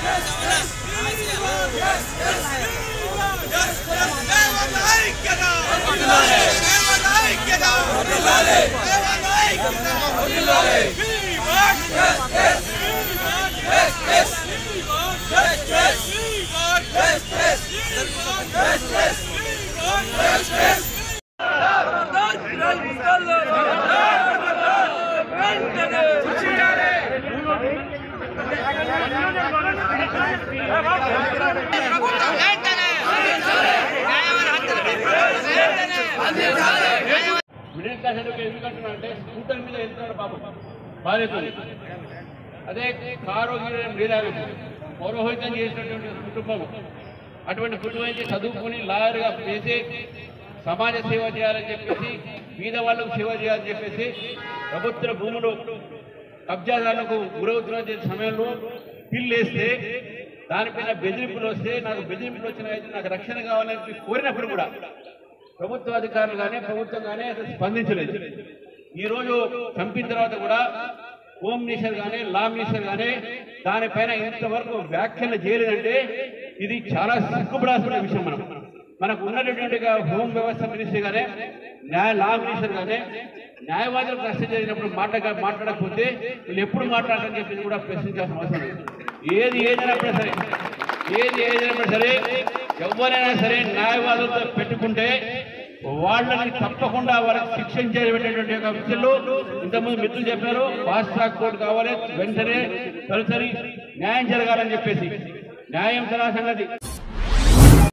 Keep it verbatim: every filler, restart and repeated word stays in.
Middle class ఎందుకు ఎందుకంటున్నారంటే scooter మీద వెళ్తున్నాడు పాపం బాధితులు. అదే కారు నీరాగం పౌరోహితం చేసినటువంటి కుటుంబం, అటువంటి కుటుంబం చదువుకుని లాయర్గా చేసి సమాజ సేవ చేయాలని చెప్పేసి, బీద వాళ్ళకు సేవ చేయాలని చెప్పేసి ప్రభుత్వ భూములు కబ్జాదారులకు గురవుతున్న సమయంలో పిల్లు వేస్తే దానిపైన బెదిరింపులు వస్తే, నాకు బెదిరింపులు వచ్చినాయి, నాకు రక్షణ కావాలని కోరినప్పుడు కూడా ప్రభుత్వ అధికారులు కానీ ప్రభుత్వం కానీ అసలు స్పందించలేదు. ఈరోజు చంపిన తర్వాత కూడా హోమ్ మినిస్టర్ కానీ లా మినిస్టర్ కానీ దానిపైన ఇంతవరకు వ్యాఖ్యలు చేయలేదంటే ఇది చాలా సిగ్గుపడాల్సిన విషయం. మనం మనకు ఉన్నటువంటి హోమ్ వ్యవస్థ మినిస్టర్ కానీ న్యాయ లా మినిస్టర్ కానీ న్యాయవాదులకు నష్టం జరిగినప్పుడు మాట్లా మాట్లాడకపోతే వీళ్ళు ఎప్పుడు మాట్లాడాలని చెప్పి కూడా ప్రశ్నించాల్సిన అవసరం లేదు. ఏది ఏదైనప్పుడు సరే ఏది ఏదైనప్పుడు సరే ఎవరైనా సరే న్యాయవాదులతో పెట్టుకుంటే వాళ్ళని తప్పకుండా వాళ్ళకి శిక్షించేటటువంటి ఒక విషయంలో ఇంతకుముందు మిత్రులు చెప్పారు, ఫాస్ట్ ట్రాక్ కోర్టు కావాలి, వెంటనే తొలిసారి న్యాయం జరగాలని చెప్పేసి న్యాయం జరగాల సంగతి